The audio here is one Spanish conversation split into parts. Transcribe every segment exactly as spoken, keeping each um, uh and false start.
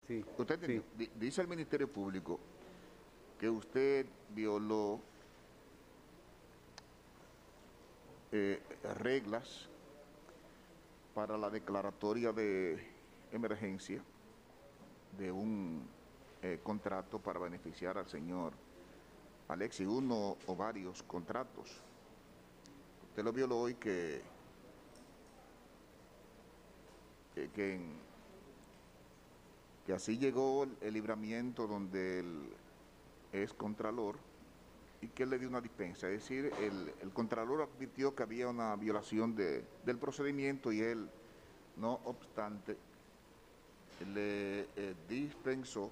Sí, Usted entendió. sí. Di- Dice el Ministerio Público que usted violó eh, reglas para la declaratoria de emergencia de un eh, contrato para beneficiar al señor Alexi, uno o varios contratos. Usted lo violó y que, que, que en- que así llegó el, el libramiento donde él es contralor y que él le dio una dispensa. Es decir, el, el contralor advirtió que había una violación de, del procedimiento y él, no obstante, le eh, dispensó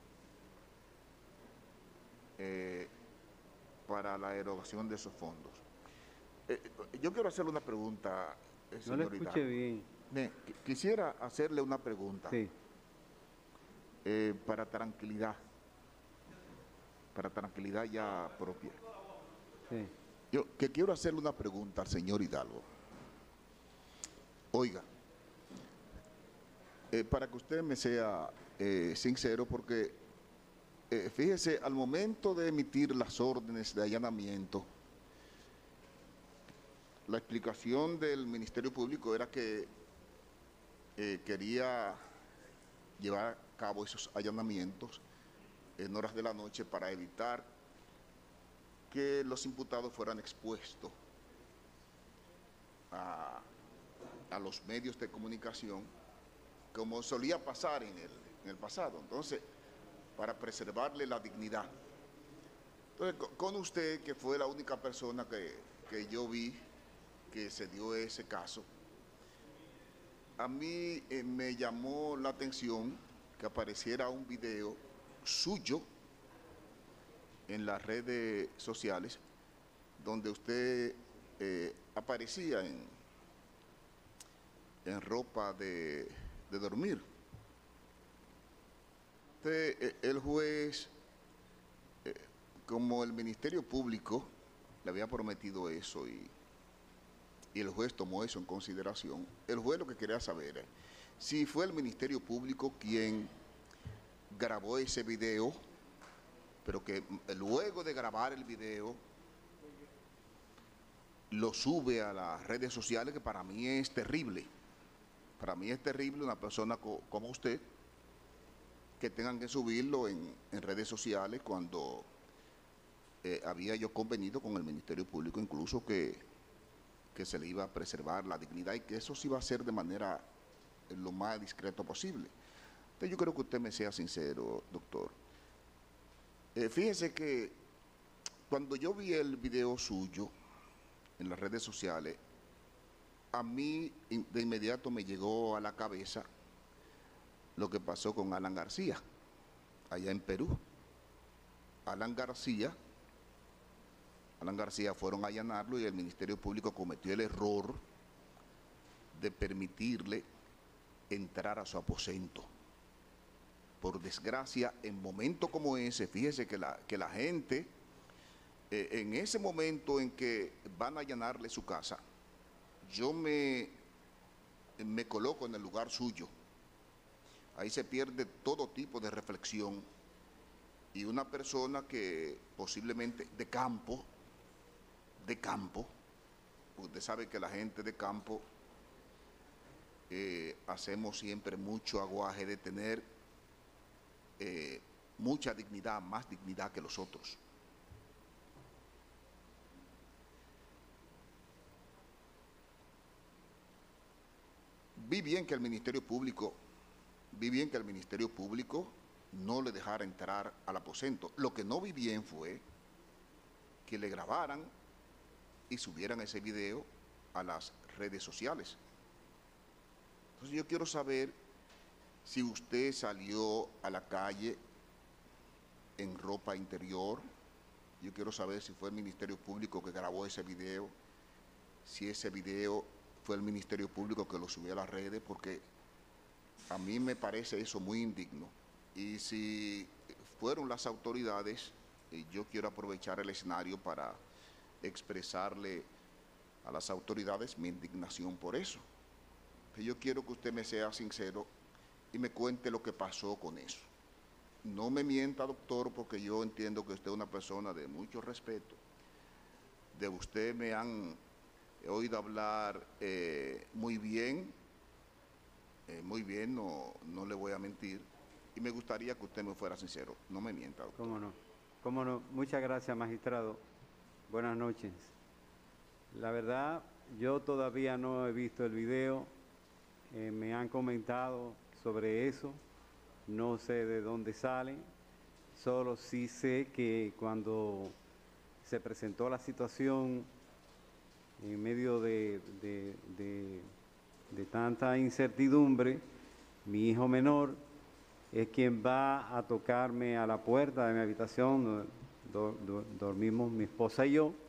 eh, para la erogación de esos fondos. Eh, yo quiero hacerle una pregunta, eh, No le señor escuché Hidalgo. bien. Ne, qu- quisiera hacerle una pregunta Sí, eh, para tranquilidad, para tranquilidad ya propia. sí. Yo que quiero hacerle una pregunta al señor Hidalgo. Oiga, eh, para que usted me sea eh, sincero, porque eh, fíjese, al momento de emitir las órdenes de allanamiento, la explicación del Ministerio Público era que eh, quería llevar a cabo esos allanamientos en horas de la noche para evitar que los imputados fueran expuestos a, a los medios de comunicación, como solía pasar en el, en el pasado. Entonces, para preservarle la dignidad. Entonces, con, con usted, que fue la única persona que, que yo vi que se dio ese caso, a mí eh, me llamó la atención que apareciera un video suyo en las redes sociales donde usted eh, aparecía en, en ropa de, de dormir. Entonces, eh, el juez, eh, como el Ministerio Público le había prometido eso y, y el juez tomó eso en consideración, el juez lo que quería saber es si fue el Ministerio Público quien grabó ese video, pero que luego de grabar el video lo sube a las redes sociales, que para mí es terrible. Para mí es terrible una persona co como usted que tengan que subirlo en, en redes sociales cuando eh, había yo convenido con el Ministerio Público incluso que, que se le iba a preservar la dignidad y que eso se iba a hacer de manera eh, lo más discreto posible. Entonces yo creo que usted me sea sincero, doctor. Eh, fíjese que cuando yo vi el video suyo en las redes sociales, a mí de inmediato me llegó a la cabeza lo que pasó con Alan García, allá en Perú. Alan García, Alan García fueron a allanarlo y el Ministerio Público cometió el error de permitirle entrar a su aposento. Por desgracia, en momentos como ese, fíjese que la, que la gente, eh, en ese momento en que van a allanarle su casa, yo me, me coloco en el lugar suyo. Ahí se pierde todo tipo de reflexión y una persona que posiblemente de campo, de campo, usted sabe que la gente de campo eh, hacemos siempre mucho aguaje de tener eh, mucha dignidad, más dignidad que los otros. Vi bien que el Ministerio Público, vi bien que el Ministerio Público no le dejara entrar al aposento. Lo que no vi bien fue que le grabaran y subieran ese video a las redes sociales. Entonces yo quiero saber si usted salió a la calle en ropa interior. Yo quiero saber si fue el Ministerio Público que grabó ese video, si ese video fue el Ministerio Público que lo subió a las redes, porque a mí me parece eso muy indigno. Y si fueron las autoridades, eh, yo quiero aprovechar el escenario para expresarle a las autoridades mi indignación por eso. Yo quiero que usted me sea sincero y me cuente lo que pasó con eso. No me mienta, doctor, porque yo entiendo que usted es una persona de mucho respeto. De usted me han oído hablar eh, muy bien, eh, muy bien, no, no le voy a mentir, y me gustaría que usted me fuera sincero. No me mienta, doctor. Cómo no, cómo no. Muchas gracias, magistrado. Buenas noches. La verdad, yo todavía no he visto el video. Eh, me han comentado sobre eso. No sé de dónde sale. Solo sí sé que cuando se presentó la situación en medio de, de, de, de tanta incertidumbre, mi hijo menor es quien va a tocarme a la puerta de mi habitación, do, do, dormimos mi esposa y yo,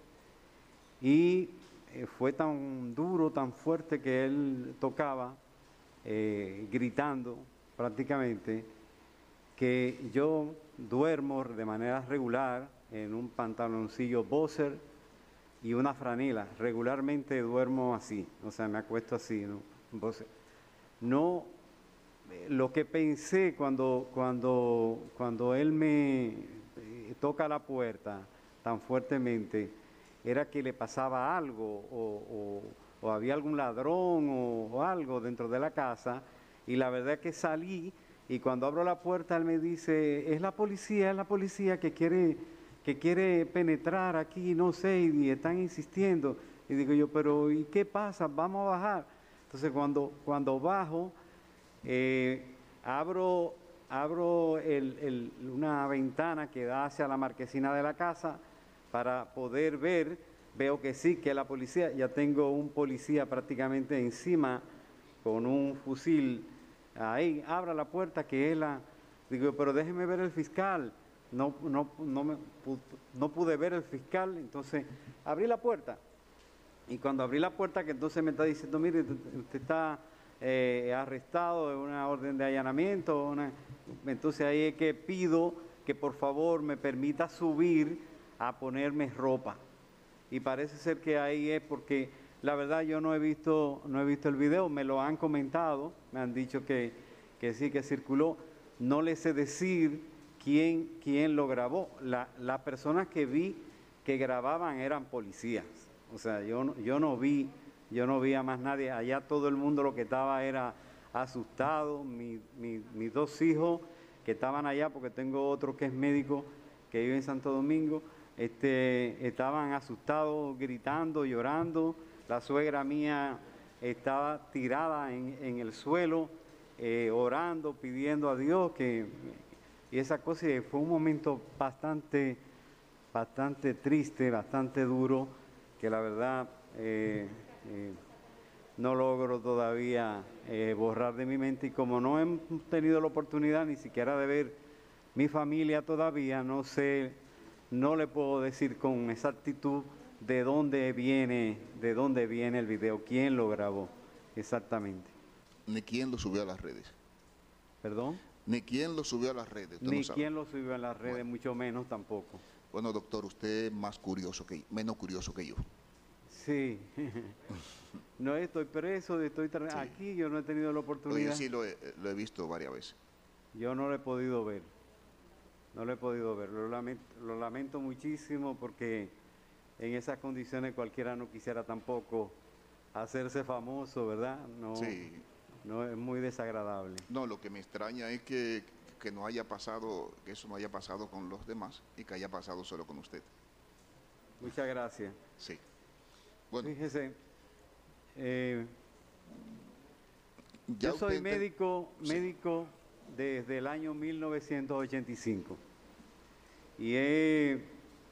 y eh, fue tan duro, tan fuerte que él tocaba, eh, gritando prácticamente, que yo duermo de manera regular en un pantaloncillo boxer y una franela. Regularmente duermo así, o sea, me acuesto así, ¿no? Boxer. No, lo que pensé cuando, cuando, cuando él me eh, toca la puerta tan fuertemente, era que le pasaba algo, o, o, o había algún ladrón o, o algo dentro de la casa, y la verdad es que salí, y cuando abro la puerta él me dice, es la policía, es la policía que quiere, que quiere penetrar aquí, no sé, y, y están insistiendo. Y digo yo, pero ¿y qué pasa? Vamos a bajar. Entonces cuando, cuando bajo, eh, abro, abro el, el, una ventana que da hacia la marquesina de la casa para poder ver, veo que sí, que la policía, ya tengo un policía prácticamente encima con un fusil. Ahí, abra la puerta, que es la... Digo, pero déjeme ver el fiscal. No, no, no, me, no pude ver el fiscal, entonces abrí la puerta. Y cuando abrí la puerta, que entonces me está diciendo, mire, usted está eh, arrestado de una orden de allanamiento. Una... Entonces ahí es que pido que por favor me permita subir a ponerme ropa. Y parece ser que ahí es porque... La verdad yo no he visto, no he visto el video, me lo han comentado, me han dicho que, que sí, que circuló. No les sé decir quién, quién lo grabó. La, las personas que vi que grababan eran policías. O sea, yo, no, yo no vi, yo no vi a más nadie. Allá todo el mundo lo que estaba era asustado. Mi, mi, mis dos hijos que estaban allá, porque tengo otro que es médico, que vive en Santo Domingo, este, estaban asustados, gritando, llorando. La suegra mía estaba tirada en, en el suelo, eh, orando, pidiendo a Dios que... Y esa cosa fue un momento bastante, bastante triste, bastante duro, que la verdad eh, eh, no logro todavía eh, borrar de mi mente. Y como no hemos tenido la oportunidad ni siquiera de ver mi familia todavía, no sé, no le puedo decir con exactitud de dónde viene, de dónde viene el video, quién lo grabó exactamente. Ni quién lo subió a las redes. ¿Perdón? Ni quién lo subió a las redes. Usted Ni no sabe. quién lo subió a las redes, Bueno. mucho menos tampoco. Bueno, doctor, usted es más curioso que menos curioso que yo. Sí. No estoy preso, estoy sí. Aquí, yo no he tenido la oportunidad. Yo sí lo he, lo he visto varias veces. Yo no lo he podido ver. No lo he podido ver. Lo lamento, lo lamento muchísimo porque en esas condiciones cualquiera no quisiera tampoco hacerse famoso, ¿verdad? No, sí. No, es muy desagradable. No, lo que me extraña es que, que no haya pasado, que eso no haya pasado con los demás y que haya pasado solo con usted. Muchas gracias. Sí. Bueno. Fíjese, eh, yo soy médico, sí. médico desde el año mil novecientos ochenta y cinco y he,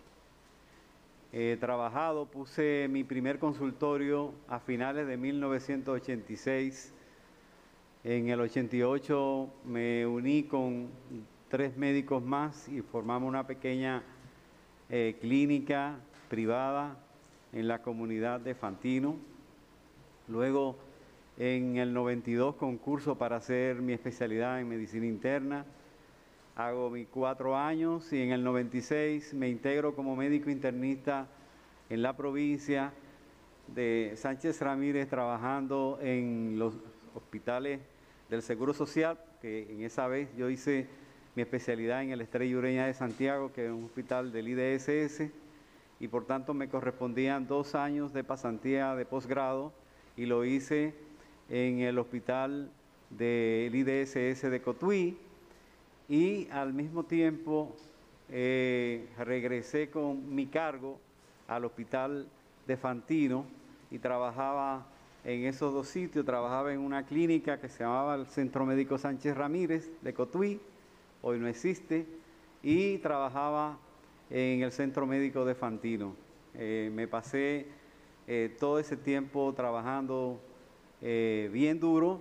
he trabajado, puse mi primer consultorio a finales de mil novecientos ochenta y seis. En el ochenta y ocho me uní con tres médicos más y formamos una pequeña eh, clínica privada en la comunidad de Fantino. Luego, en el noventa y dos, concurso para hacer mi especialidad en medicina interna. Hago mis cuatro años y en el noventa y seis me integro como médico internista en la provincia de Sánchez Ramírez, trabajando en los hospitales del Seguro Social, que en esa vez yo hice mi especialidad en el Estrella Ureña de Santiago, que es un hospital del I D S S, y por tanto me correspondían dos años de pasantía de posgrado, y lo hice en el hospital del I D S S de Cotuí, y al mismo tiempo eh, regresé con mi cargo al hospital de Fantino y trabajaba en esos dos sitios. Trabajaba en una clínica que se llamaba el Centro Médico Sánchez Ramírez de Cotuí, hoy no existe, y trabajaba en el Centro Médico de Fantino. Eh, me pasé eh, todo ese tiempo trabajando eh, bien duro.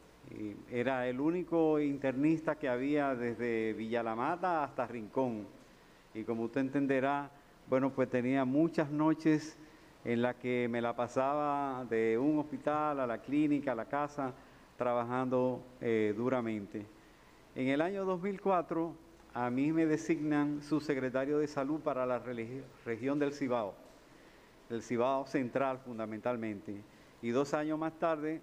Era el único internista que había desde Villa La Mata hasta Rincón. Y como usted entenderá, bueno, pues tenía muchas noches en las que me la pasaba de un hospital a la clínica, a la casa, trabajando eh, duramente. En el año dos mil cuatro, a mí me designan subsecretario de Salud para la región del Cibao, del Cibao Central fundamentalmente. Y dos años más tarde,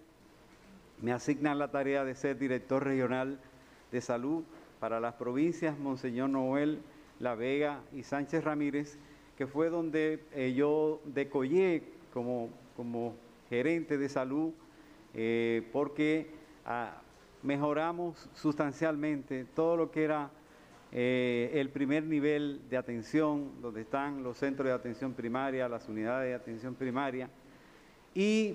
me asignan la tarea de ser director regional de salud para las provincias Monseñor Noel, La Vega y Sánchez Ramírez, que fue donde eh, yo decollé como, como gerente de salud, eh, porque ah, mejoramos sustancialmente todo lo que era eh, el primer nivel de atención, donde están los centros de atención primaria, las unidades de atención primaria, y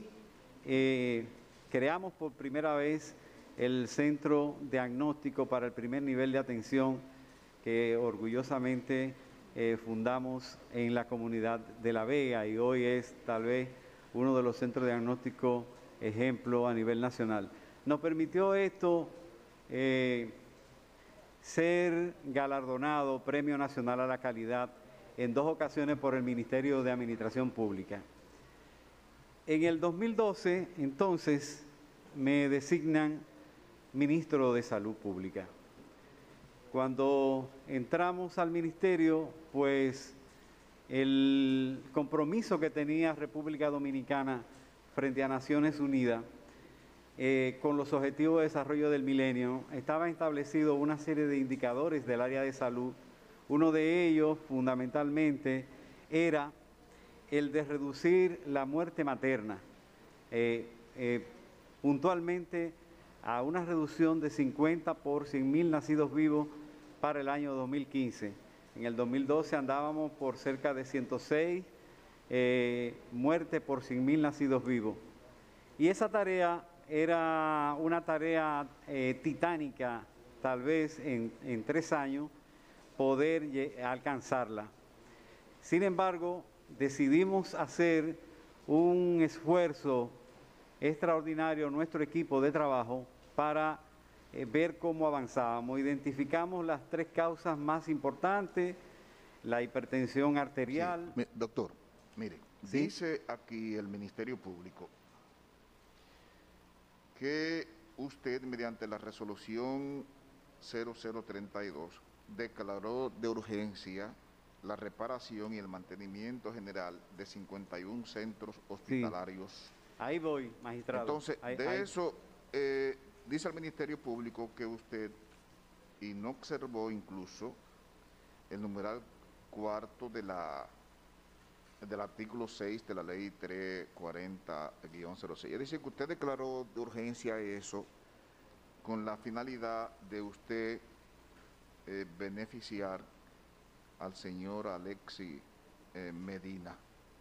eh, creamos por primera vez el centro diagnóstico para el primer nivel de atención que orgullosamente eh, fundamos en la comunidad de La Vega, y hoy es tal vez uno de los centros diagnósticos ejemplo a nivel nacional. Nos permitió esto eh, ser galardonado Premio Nacional a la Calidad en dos ocasiones por el Ministerio de Administración Pública. En el dos mil doce, entonces, me designan ministro de Salud Pública. Cuando entramos al ministerio, pues el compromiso que tenía República Dominicana frente a Naciones Unidas eh, con los Objetivos de Desarrollo del Milenio, estaba establecido una serie de indicadores del área de salud. Uno de ellos, fundamentalmente, era el de reducir la muerte materna, eh, eh, puntualmente a una reducción de cincuenta por cien mil nacidos vivos para el año dos mil quince. En el dos mil doce andábamos por cerca de ciento seis eh, muertes por cien mil nacidos vivos. Y esa tarea era una tarea eh, titánica, tal vez en, en tres años, poder alcanzarla. Sin embargo, decidimos hacer un esfuerzo extraordinario, nuestro equipo de trabajo, para eh, ver cómo avanzábamos. Identificamos las tres causas más importantes: la hipertensión arterial. Sí. Doctor, mire, ¿sí? Dice aquí el Ministerio Público que usted, mediante la resolución cero cero treinta y dos, declaró de urgencia la reparación y el mantenimiento general de cincuenta y un centros hospitalarios. Sí. Ahí voy, magistrado. Entonces, ahí, de ahí. eso, eh, dice el Ministerio Público que usted, y no observó incluso el numeral cuarto de la, del artículo seis de la ley trescientos cuarenta guión cero seis. Es decir, que usted declaró de urgencia eso con la finalidad de usted eh, beneficiar al señor Alexis eh, Medina.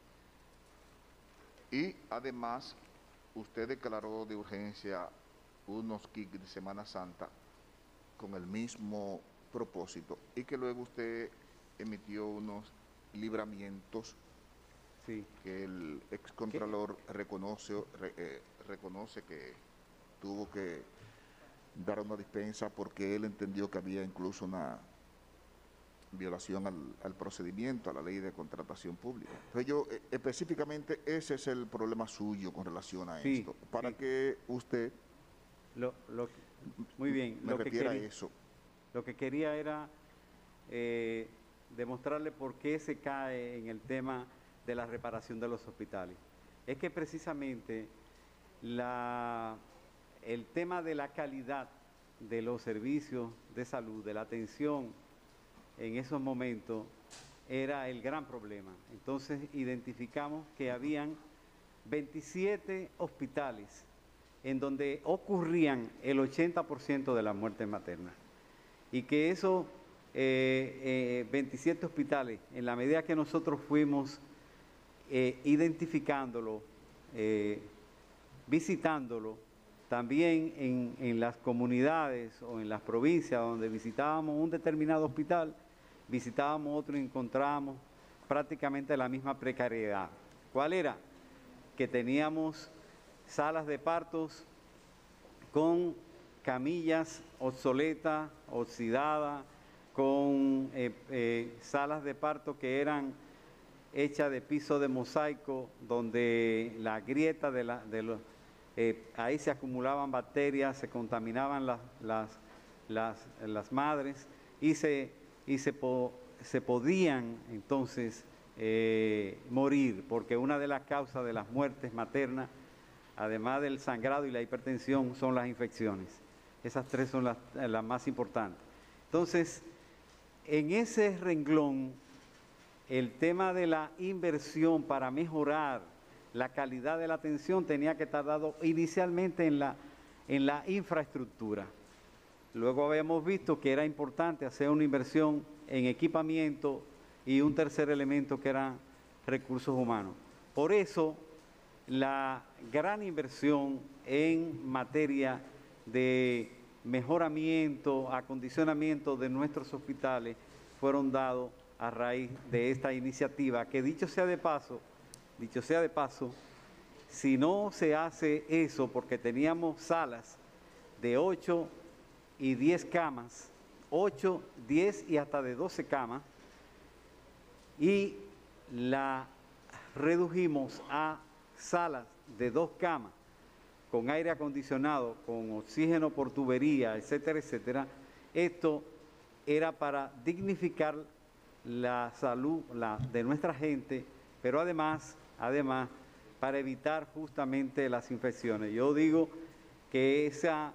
Y además, usted declaró de urgencia unos kits de Semana Santa con el mismo propósito, y que luego usted emitió unos libramientos sí. que el excontralor reconoce, re, eh, reconoce que tuvo que dar una dispensa porque él entendió que había incluso una violación al, al procedimiento, a la ley de contratación pública. Entonces yo, eh, específicamente, ese es el problema suyo con relación a sí, esto. Para sí. que usted lo, lo, muy bien, me lo refiera que quería, a eso. Lo que quería era eh, demostrarle por qué se cae en el tema de la reparación de los hospitales. Es que precisamente la, el tema de la calidad de los servicios de salud, de la atención en esos momentos, era el gran problema. Entonces identificamos que habían veintisiete hospitales en donde ocurrían el ochenta por ciento de las muertes maternas. Y que esos eh, eh, veintisiete hospitales, en la medida que nosotros fuimos eh, identificándolo, eh, visitándolo, también en, en las comunidades o en las provincias donde visitábamos un determinado hospital, visitábamos otro y encontrábamos prácticamente la misma precariedad. ¿Cuál era? Que teníamos salas de partos con camillas obsoletas, oxidadas, con eh, eh, salas de parto que eran hechas de piso de mosaico, donde la grieta de, la, de los... Eh, ahí se acumulaban bacterias, se contaminaban las, las, las, las madres y se, y se, po, se podían entonces eh, morir, porque una de las causas de las muertes maternas, además del sangrado y la hipertensión, son las infecciones. Esas tres son las, las más importantes. Entonces, en ese renglón, el tema de la inversión para mejorar la calidad de la atención tenía que estar dado inicialmente en la, en la infraestructura. Luego habíamos visto que era importante hacer una inversión en equipamiento y un tercer elemento que eran recursos humanos. Por eso, la gran inversión en materia de mejoramiento, acondicionamiento de nuestros hospitales fueron dados a raíz de esta iniciativa, que dicho sea de paso, dicho sea de paso, si no se hace eso, porque teníamos salas de ocho y diez camas, ocho, diez y hasta de doce camas, y la redujimos a salas de dos camas, con aire acondicionado, con oxígeno por tubería, etcétera, etcétera. Esto era para dignificar la salud la, de nuestra gente, pero además, además, para evitar justamente las infecciones. Yo digo que esa,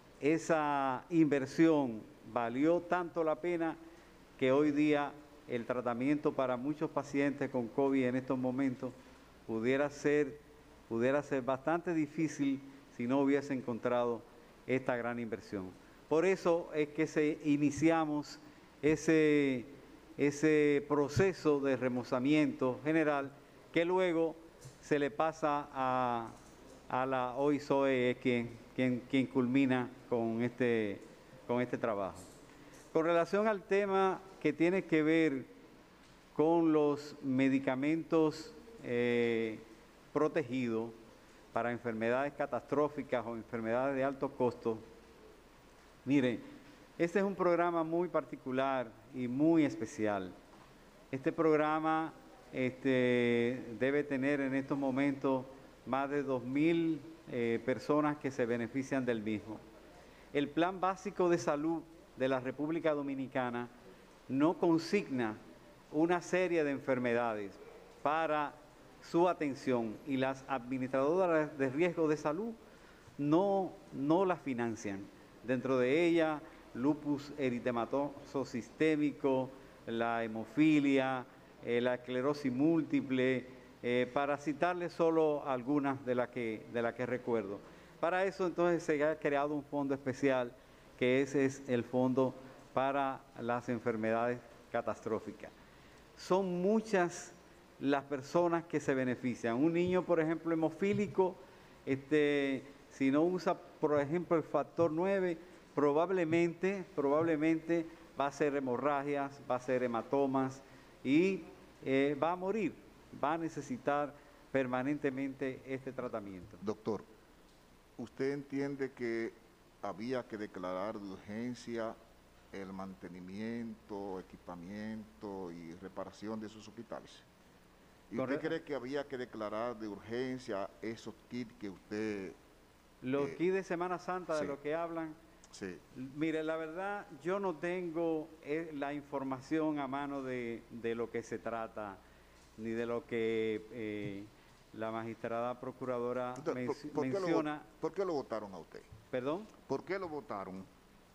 esa inversión valió tanto la pena que hoy día el tratamiento para muchos pacientes con COVID en estos momentos pudiera ser, pudiera ser bastante difícil si no hubiese encontrado esta gran inversión. Por eso es que se iniciamos ese, ese proceso de remozamiento general que luego se le pasa a, a la O I S O E, quien, quien, quien culmina con este, con este trabajo. Con relación al tema que tiene que ver con los medicamentos eh, protegidos para enfermedades catastróficas o enfermedades de alto costo, miren, este es un programa muy particular y muy especial. Este programa este, debe tener en estos momentos más de dos mil eh, personas que se benefician del mismo. El Plan Básico de Salud de la República Dominicana no consigna una serie de enfermedades para su atención y las administradoras de riesgo de salud no, no las financian. Dentro de ella, lupus eritematoso sistémico, la hemofilia, eh, la esclerosis múltiple, eh, para citarles solo algunas de las que, de las que recuerdo. Para eso entonces se ha creado un fondo especial, que ese es el fondo para las enfermedades catastróficas. Son muchas las personas que se benefician. Un niño, por ejemplo, hemofílico, este, si no usa, por ejemplo, el factor nueve, probablemente, probablemente va a ser hemorragias, va a ser hematomas y eh, va a morir, va a necesitar permanentemente este tratamiento. Doctor, ¿usted entiende que había que declarar de urgencia el mantenimiento, equipamiento y reparación de esos hospitales? ¿Y usted cree que había que declarar de urgencia esos kits que usted... Los eh, kits de Semana Santa, sí, de lo que hablan? Sí. Mire, la verdad, yo no tengo eh, la información a mano de, de lo que se trata, ni de lo que eh, la magistrada procuradora Entonces, men ¿por, por menciona. Qué lo, ¿Por qué lo votaron a usted? ¿Perdón? ¿Por qué lo votaron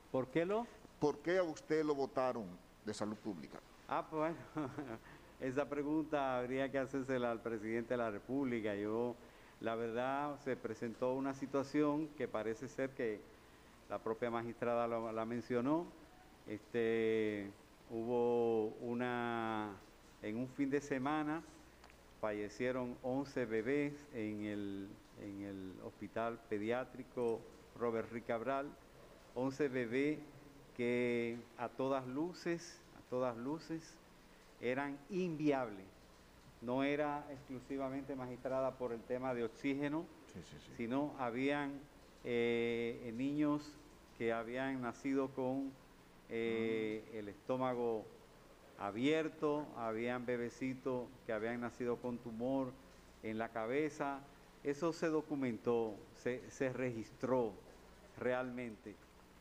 ¿Por qué lo? ¿Por qué a usted lo votaron de salud pública? Ah, pues bueno, esa pregunta habría que hacérsela al presidente de la República. Yo, la verdad, se presentó una situación que parece ser que la propia magistrada la, la mencionó. Este, hubo una, en un fin de semana, fallecieron once bebés en el, en el hospital pediátrico Robert Rick Cabral, once bebés que a todas luces, a todas luces, eran inviables. No era exclusivamente magistrada por el tema de oxígeno, sí, sí, sí. sino habían eh, niños que habían nacido con eh, mm. el estómago abierto, habían bebecitos que habían nacido con tumor en la cabeza. Eso se documentó, se, se registró realmente.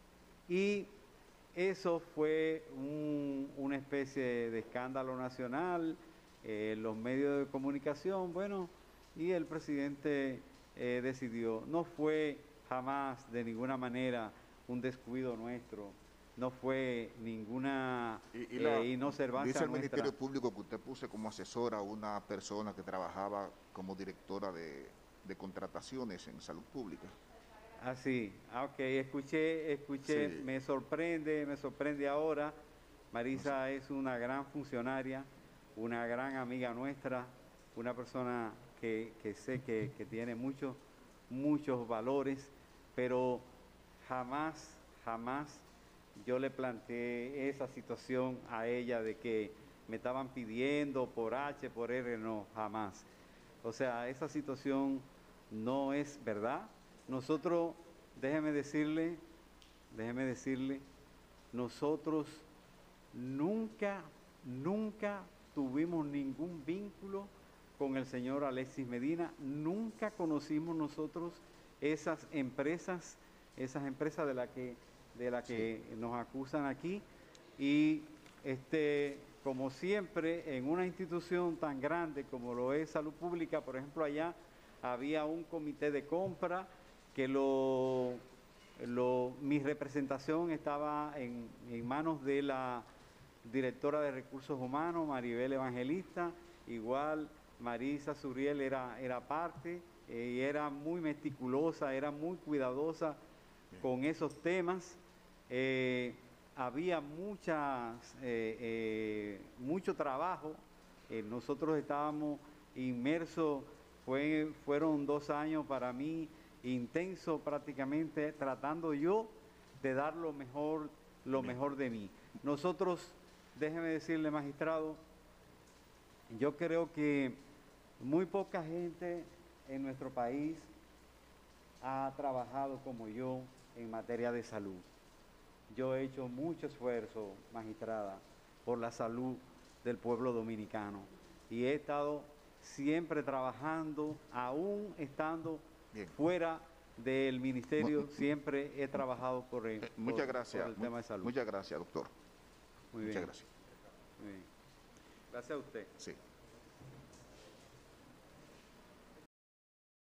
Y eso fue un, una especie de escándalo nacional, eh, los medios de comunicación, bueno, y el presidente eh, decidió. No fue jamás de ninguna manera un descuido nuestro, no fue ninguna y, y la, eh, inobservancia dice el nuestra. Ministerio Público que usted puso como asesora a una persona que trabajaba como directora de, de contrataciones en salud pública. Ah, sí, ah, ok, escuché, escuché, sí. me sorprende, me sorprende ahora. Marisa no sé. Es una gran funcionaria, una gran amiga nuestra, una persona que, que sé que, que tiene muchos, muchos valores, pero jamás, jamás yo le planteé esa situación a ella de que me estaban pidiendo por H, por R, no, jamás. O sea, esa situación no es verdad. Nosotros, déjeme decirle, déjeme decirle, nosotros nunca, nunca tuvimos ningún vínculo con el señor Alexis Medina, nunca conocimos nosotros esas empresas, esas empresas de las que, de la que sí. nos acusan aquí, y este, como siempre, en una institución tan grande como lo es Salud Pública, por ejemplo, allá había un comité de compra, que lo, lo, mi representación estaba en, en manos de la directora de Recursos Humanos, Maribel Evangelista, igual Marisa Suriel era, era parte, eh, y era muy meticulosa, era muy cuidadosa Bien. con esos temas. Eh, había muchas, eh, eh, mucho trabajo, eh, nosotros estábamos inmersos, fue, fueron dos años para mí intenso prácticamente, tratando yo de dar lo mejor, lo mejor de mí. Nosotros, déjeme decirle, magistrado, yo creo que muy poca gente en nuestro país ha trabajado como yo en materia de salud. Yo he hecho mucho esfuerzo, magistrada, por la salud del pueblo dominicano y he estado siempre trabajando, aún estando Bien. fuera del ministerio, Mu siempre he trabajado por el, eh, muchas por, gracias, por el tema de salud. Muchas gracias, doctor. Muy muchas bien. gracias. Muy bien. Gracias a usted. Sí.